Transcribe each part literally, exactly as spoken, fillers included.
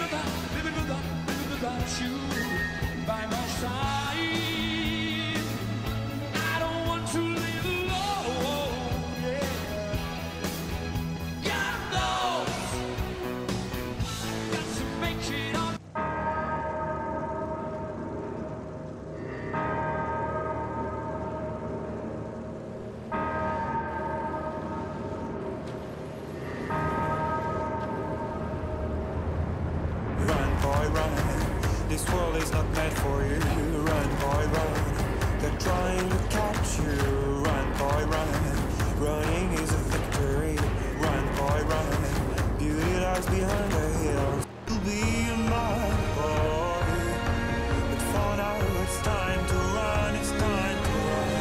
without, living without, living without you by my side. I don't want to live alone, yeah. God knows, got to make it up. This world is not meant for you. Run, boy, run. They're trying to catch you. Run, boy, run. Running is a victory. Run, boy, run. Beauty lies behind the hills. You'll be my boy. But for now it's time to run. It's time to run.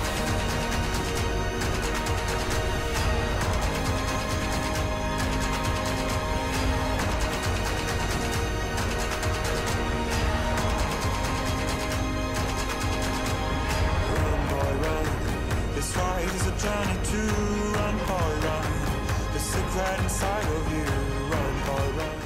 This ride is a journey to run, boy, run. The secret inside of you, run, boy, run.